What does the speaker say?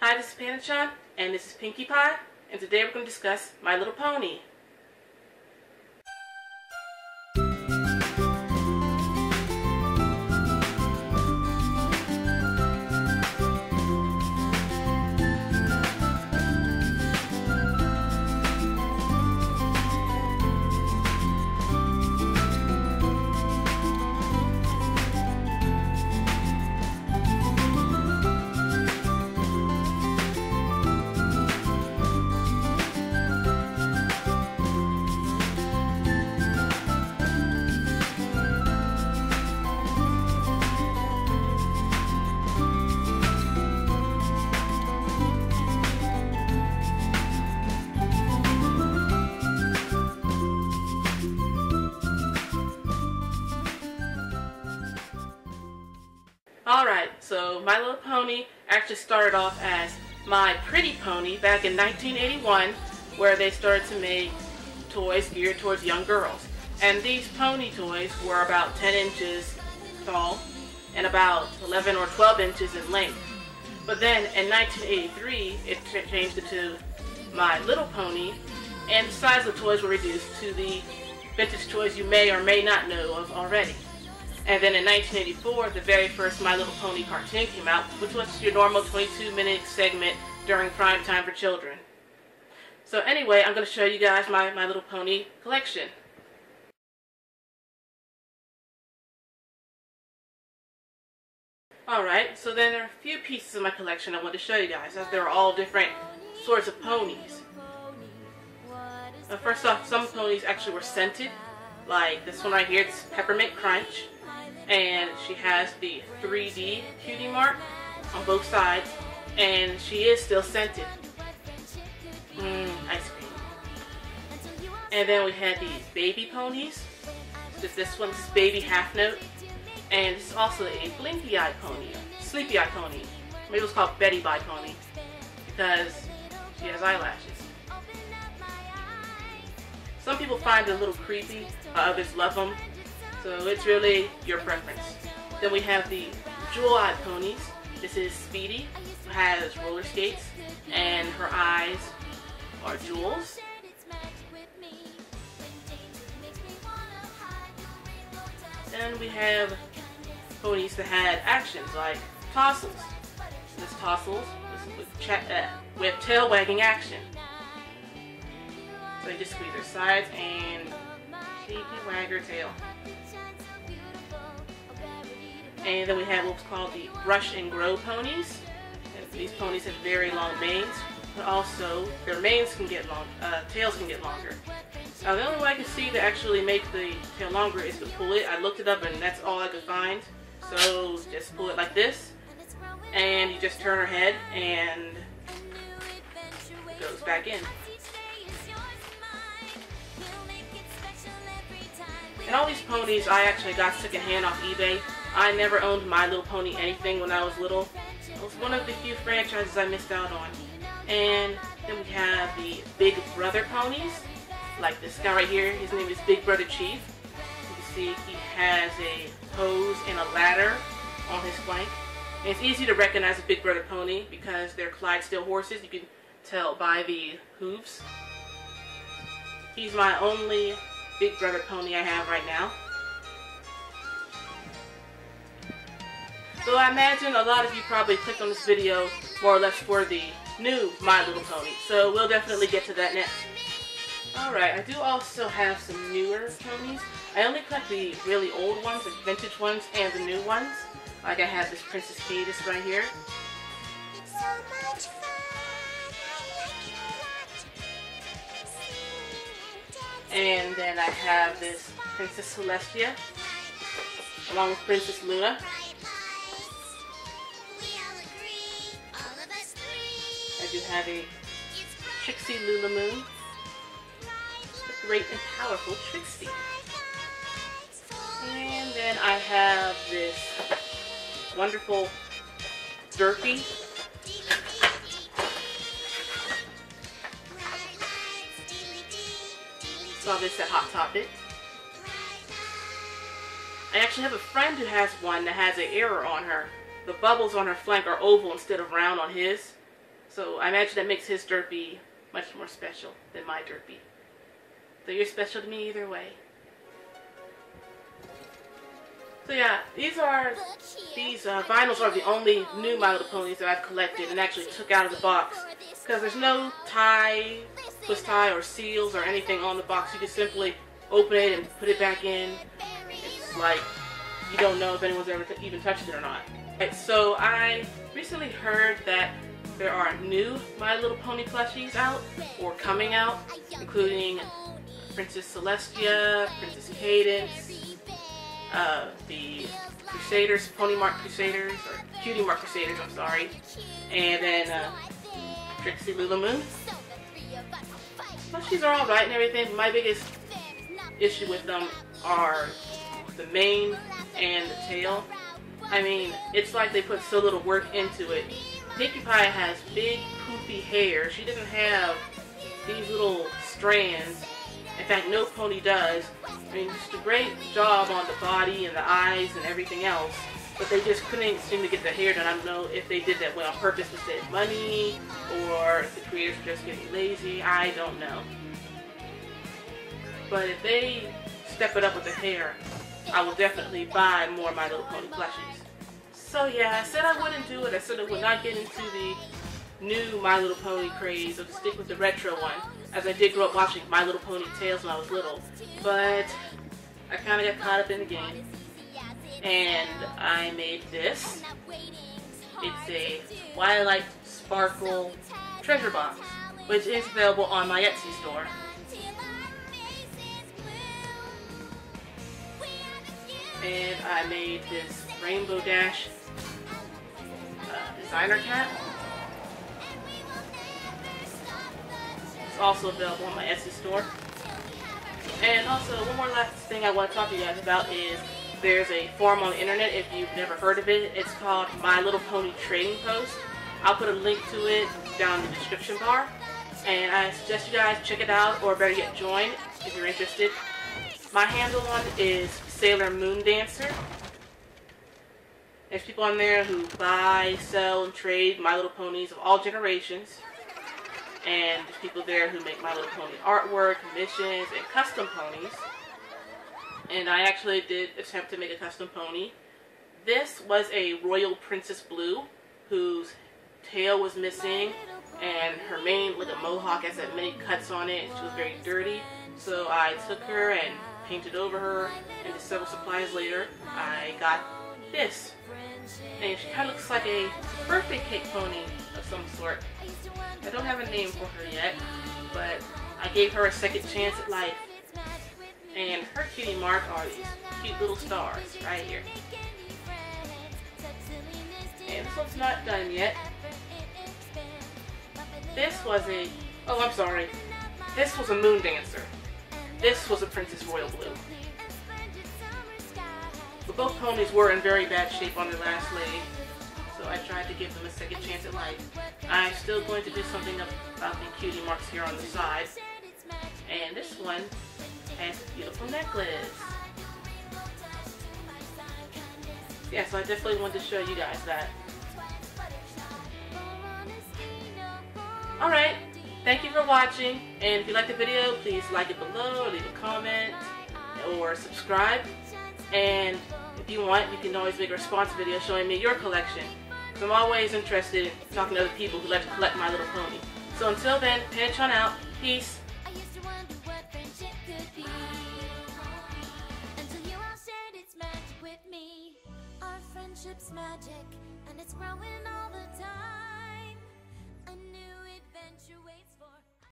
Hi, this is Panachon, and this is Pinkie Pie, and today we're going to discuss My Little Pony. Alright, so My Little Pony actually started off as My Pretty Pony back in 1981, where they started to make toys geared towards young girls. And these pony toys were about 10 inches tall and about 11 or 12 inches in length. But then in 1983, it changed it to My Little Pony, and the size of the toys were reduced to the vintage toys you may or may not know of already. And then in 1984, the very first My Little Pony cartoon came out, which was your normal 22-minute segment during prime time for children. So anyway, I'm going to show you guys my Little Pony collection. Alright, so then there are a few pieces of my collection I want to show you guys, as they're all different sorts of ponies. First off, some ponies actually were scented, like this one right here, this Peppermint Crunch. And she has the 3D cutie mark on both sides, and she is still scented. Ice cream. And then we had these baby ponies. This one's Baby Half Note, and it's also a blinky eye pony, sleepy eye pony. Maybe it was called Betty Bye Pony because she has eyelashes. Some people find it a little creepy, others love them. So it's really your preference. Then we have the jewel-eyed ponies. This is Speedy, who has roller skates, and her eyes are jewels. Then we have ponies that had actions like Tossles. This Tossles with tail wagging action. So you just squeeze her sides and she can wag her tail. And then we have what's called the Brush and Grow ponies. And these ponies have very long manes, but also their manes can get long, tails can get longer. Now the only way I can see to actually make the tail longer is to pull it. I looked it up and that's all I could find. So just pull it like this, and you just turn her head and it goes back in. And all these ponies I actually got secondhand off eBay. I never owned My Little Pony anything when I was little. It was one of the few franchises I missed out on. And then we have the Big Brother ponies, like this guy right here. His name is Big Brother Chief. You can see he has a hose and a ladder on his flank. And it's easy to recognize a Big Brother pony because they're Clydesdale horses. You can tell by the hooves. He's my only Big Brother pony I have right now. So I imagine a lot of you probably clicked on this video more or less for the new My Little Pony. So we'll definitely get to that next. Alright, I do also have some newer ponies. I only collect the really old ones, the vintage ones, and the new ones. Like I have this Princess Fetus right here. And then I have this Princess Celestia, along with Princess Luna. I do have a Trixie Lulamoon, the great and powerful Trixie. And then I have this wonderful Derpy. Saw this at Hot Topic. I actually have a friend who has one that has an error on her. The bubbles on her flank are oval instead of round on his. So I imagine that makes his Derpy much more special than my Derpy. So you're special to me either way. So yeah, these vinyls are the only new My Little Ponies that I've collected and actually took out of the box. Because there's no tie, twist tie, or seals or anything on the box. You can simply open it and put it back in. It's like you don't know if anyone's ever even touched it or not. Right, so I recently heard that there are new My Little Pony plushies out or coming out, including Princess Celestia, Princess Cadence, the Crusaders, Pony Mark Crusaders, or Cutie Mark Crusaders, I'm sorry, and then Trixie Lulamoon. Plushies are alright and everything. My biggest issue with them are the mane and the tail. I mean, it's like they put so little work into it. Pinkie Pie has big poofy hair. She doesn't have these little strands. In fact, no pony does. I mean, just a great job on the body and the eyes and everything else, but they just couldn't seem to get the hair done. I don't know if they did that way on purpose to save money, or if the creators were just getting lazy. I don't know. But if they step it up with the hair, I will definitely buy more My Little Pony plushies. So yeah, I said I wouldn't do it. I said I would not get into the new My Little Pony craze, or to stick with the retro one, as I did grow up watching My Little Pony Tales when I was little. But I kind of got caught up in the game, and I made this. It's a Twilight Sparkle treasure box, which is available on my Etsy store. And I made this Rainbow Dash designer cat. It's also available on my Etsy store. And also, one more last thing I want to talk to you guys about is there's a forum on the internet, if you've never heard of it. It's called My Little Pony Trading Post. I'll put a link to it down in the description bar. And I suggest you guys check it out, or better yet, join if you're interested. My handle on it is Sailor Moon Dancer. There's people on there who buy, sell, and trade My Little Ponies of all generations. And there's people there who make My Little Pony artwork, commissions, and custom ponies. And I actually did attempt to make a custom pony. This was a Royal Princess Blue, whose tail was missing, and her mane, like a mohawk, has that many cuts on it, and she was very dirty. So I took her and painted over her, and several supplies later, I got this. And she kind of looks like a birthday cake pony of some sort. I don't have a name for her yet, but I gave her a second chance at life. And her cutie mark are these cute little stars right here. And this one's not done yet. This was a, oh I'm sorry, this was a Moon Dancer. This was a Princess Royal Blue. But both ponies were in very bad shape on their last leg, so I tried to give them a second chance at life. I'm still going to do something about the cutie marks here on the side. And this one has a beautiful necklace. Yeah, so I definitely wanted to show you guys that. Alright, thank you for watching, and if you liked the video, please like it below, or leave a comment, or subscribe. And if you want, you can always make a response video showing me your collection, because I'm always interested in talking to other people who like to collect My Little Pony. So until then, pinch on out. Peace. Friendship's magic, and it's growing